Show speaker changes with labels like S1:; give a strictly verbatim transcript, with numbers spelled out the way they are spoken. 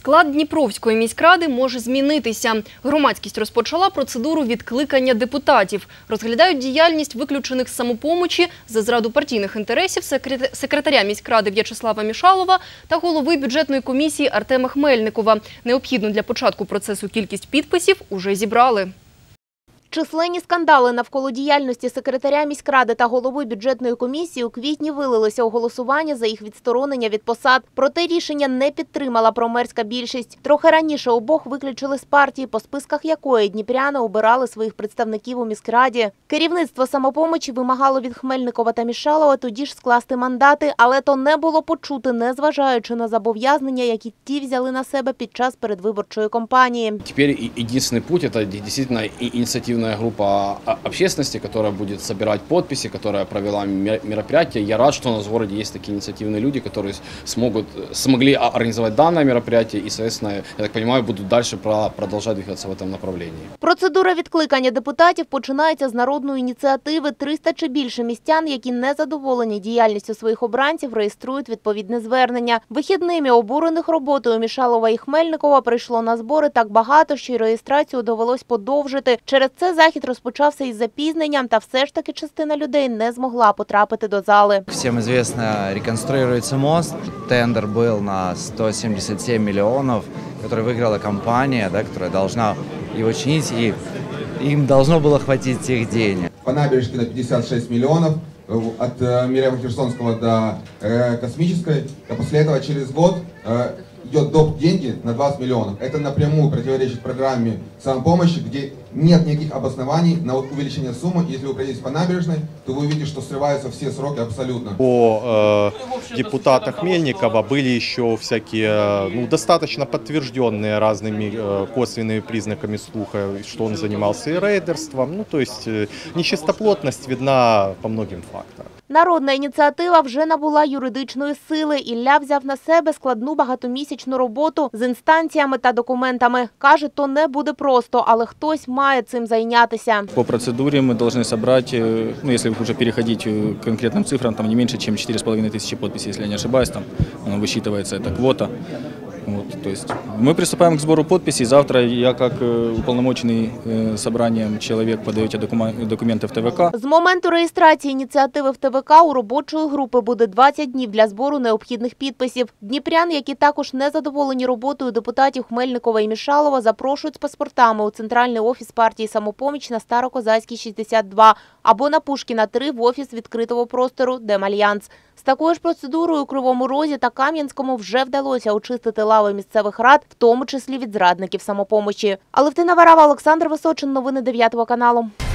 S1: Склад Дніпровської міськради може змінитися. Громадськість розпочала процедуру відкликання депутатів. Розглядають діяльність виключених з «Самопомочі» за зраду партійних інтересів секретаря міськради В'ячеслава Мішалова та голови бюджетної комісії Артема Хмельникова. Необхідну для початку процесу кількість підписів уже зібрали.
S2: Численні скандали навколо діяльності секретаря міськради та голови бюджетної комісії у квітні вилилися у голосування за їх відсторонення від посад. Проте рішення не підтримала промерська більшість. Трохи раніше обох виключили з партії, по списках якої дніпряни обирали своїх представників у міськраді. Керівництво «Самопомочі» вимагало від Хмельникова та Мішалова тоді ж скласти мандати, але то не було почути, незважаючи на зобов'язання, які ті взяли на себе під час передвиборчої кампанії.
S3: Тепер єдиний путь – це дійсно ініціативна группа общественности, которая будет собирать подписи, которая провела мероприятие. Я рад, что у нас в городе есть такие инициативные люди, которые смогут, смогли организовать данное мероприятие и, соответственно, я так понимаю, будут дальше продолжать двигаться в этом направлении.
S2: Процедура відкликання депутатів починається з народної ініціативи. триста чи більше містян, які не задоволені діяльністю своїх обранців, реєструють відповідне звернення. Вихідними обурених роботою Мішалова і Хмельникова прийшло на збори так багато, що й реєстрацію довелось подовжити. Через це захід розпочався із запізненням, та все ж таки частина людей не змогла потрапити до зали.
S4: Всім відомо, реконструюється мост. Тендер був на сто сімдесят сім мільйонів, який виграла компанія, да, яка повинна його чинити, і їм должно було хватити цих денег.
S5: По набережной на пятьдесят шесть миллионов, от Мирева-Херсонского до Космической, а после этого через год идет доп. Деньги на двадцать миллионов. Это напрямую противоречит программе «Самопомощи», где нет никаких обоснований на увеличение суммы. Если вы пройдете по набережной, то вы увидите, что срываются все сроки абсолютно.
S6: У э, депутата Хмельникова были еще всякие, ну, достаточно подтвержденные разными э, косвенными признаками слуха, что он занимался и рейдерством. Ну, то есть э, нечистоплотность видна по многим факторам.
S2: Народна ініціатива вже набула юридичної сили. Ілля взяв на себе складну багатомісячну роботу з інстанціями та документами. Каже, то не буде просто, але хтось має цим зайнятися.
S7: По процедуре мы должны собрать, ну, если уже переходить к конкретным цифрам, там не меньше, чем четыре с половиной тысячи подписей, если я не ошибаюсь, там оно высчитывается, это квота. Вот, то есть мы приступаем к сбору подписей. Завтра я, как уполномоченный собранием человек, подаете документы в ТВК.
S2: З моменту реєстрації ініціативи в ТВК у робочої групи буде двадцять днів для збору необхідних підписів. Дніпрян, які також не задоволені роботою депутатів Хмельникова і Мішалова, запрошують з паспортами у центральний офіс партії «Самопоміч» на Старокозацькій, шістдесят два або на Пушкіна, три в офіс відкритого простору «Демальянс». З такою ж процедурою у Кривому Розі та Кам'янському вже вдалося очистити лави місцевих рад, в тому числі від зрадників «Самопомочі. Алевтина Варава, Олександр Височин. Новини дев'ятого каналу.